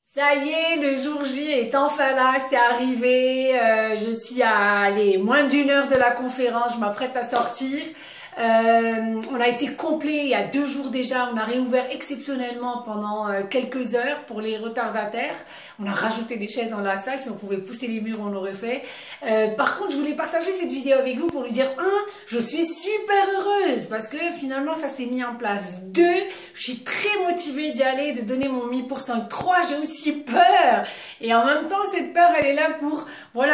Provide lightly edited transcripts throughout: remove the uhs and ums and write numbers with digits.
Ça y est, le jour J est enfin là, c'est arrivé. Je suis à moins d'une heure de la conférence, je m'apprête à sortir. On a été complet il y a 2 jours déjà. On a réouvert exceptionnellement pendant quelques heures pour les retardataires. On a rajouté des chaises dans la salle. Si on pouvait pousser les murs, on l'aurait fait. Par contre, je voulais partager cette vidéo avec vous pour lui dire 1, je suis super heureuse parce que finalement ça s'est mis en place. 2, je suis très motivée d'y aller, de donner mon 1000%. 3, j'ai aussi peur. Et en même temps, cette peur, elle est là pour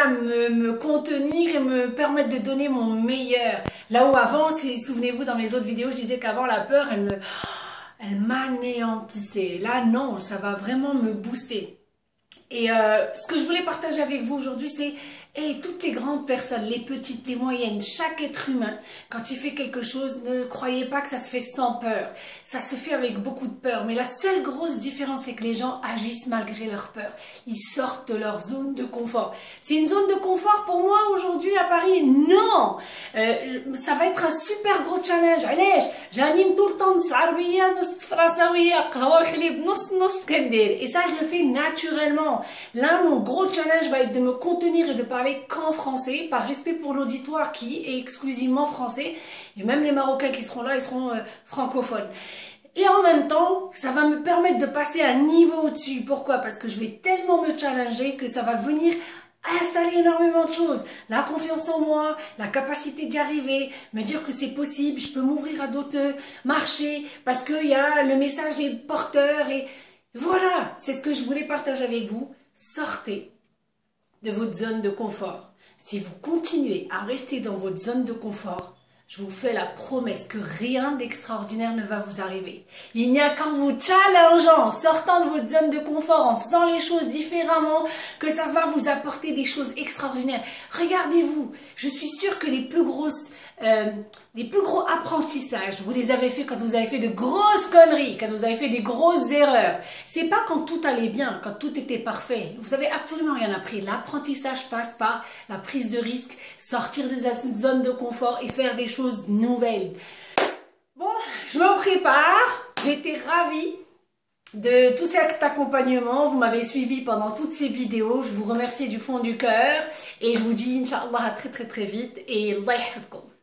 me contenir et me permettre de donner mon meilleur. Là où avant, souvenez-vous, dans mes autres vidéos, je disais qu'avant la peur, elle m'anéantissait. Là, non, ça va vraiment me booster. Et ce que je voulais partager avec vous aujourd'hui, c'est toutes les grandes personnes, les petites, les moyennes, chaque être humain, quand il fait quelque chose, ne croyez pas que ça se fait sans peur. Ça se fait avec beaucoup de peur. Mais la seule grosse différence, c'est que les gens agissent malgré leur peur. Ils sortent de leur zone de confort. C'est une zone de confort pour moi aujourd'hui à Paris? Non! Ça va être un super gros challenge. Allez, j'anime tout le temps de Sarbiya, Françawiya, Qahwa Khlib, Nos Kendir. Et ça, je le fais naturellement. Là, mon gros challenge va être de me contenir et de parler qu'en français, par respect pour l'auditoire qui est exclusivement français. Et même les Marocains qui seront là, ils seront francophones. Et en même temps, ça va me permettre de passer à un niveau au-dessus. Pourquoi? Parce que je vais tellement me challenger que ça va venir installer énormément de choses. La confiance en moi, la capacité d'y arriver, me dire que c'est possible, je peux m'ouvrir à d'autres marchés parce que le message est porteur. Et voilà, c'est ce que je voulais partager avec vous. Sortez de votre zone de confort. Si vous continuez à rester dans votre zone de confort, je vous fais la promesse que rien d'extraordinaire ne va vous arriver. Il n'y a qu'en vous challengeant, en sortant de votre zone de confort, en faisant les choses différemment, que ça va vous apporter des choses extraordinaires. Regardez-vous, je suis sûre que les plus gros apprentissages, vous les avez fait quand vous avez fait de grosses conneries, quand vous avez fait des grosses erreurs. C'est pas quand tout allait bien, quand tout était parfait. Vous avez absolument rien appris. L'apprentissage passe par la prise de risque, sortir de sa zone de confort et faire des choses nouvelles. Bon, je me prépare. J'étais ravie de tout cet accompagnement. Vous m'avez suivi pendant toutes ces vidéos. Je vous remercie du fond du cœur et je vous dis Inch'Allah à très très très vite et Allah yahfadkoum.